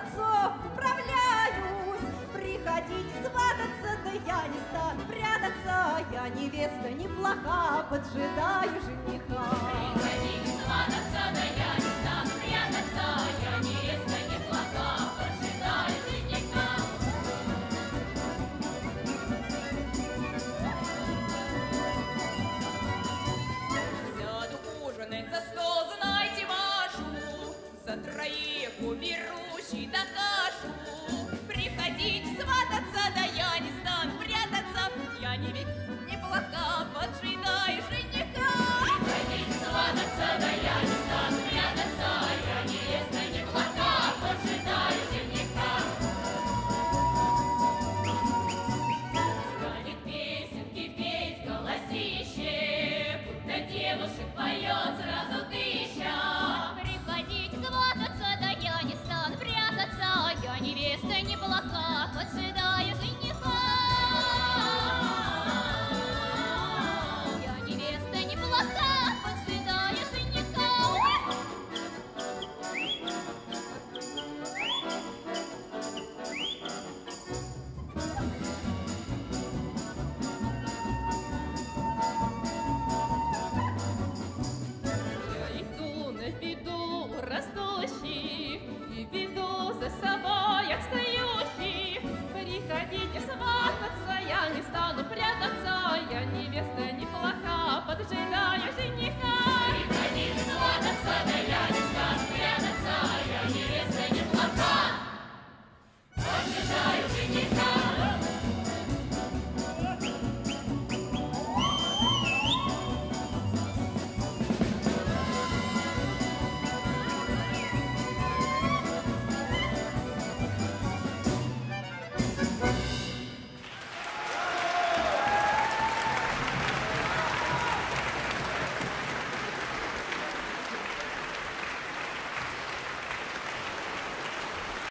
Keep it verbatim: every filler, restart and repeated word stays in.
молодцов управляюсь. Приходите свататься, да я не стану прятаться. Я невеста неплоха, поджидаю жениха. Приходите свататься, да я не стану прятаться. Я невеста неплоха, поджидаю жениха. Сяду ужинать за стол, знайте вашу, за троих уберущий да кашу. Приходите свататься, да я не стану прятаться. Я невеста неплоха, поджидаю жениха. Приходите свататься, да я не стану прятаться. Я невеста неплоха, поджидаю жениха. Станет песенки петь голосище, будто девушек поет сразу тысяча. Приходите свататься, да я не стану прятаться. Я невеста неплоха, поджидаю жениха. Я невеста неплоха, поджидаю жениха. Я иду на виду растущих и веду за собой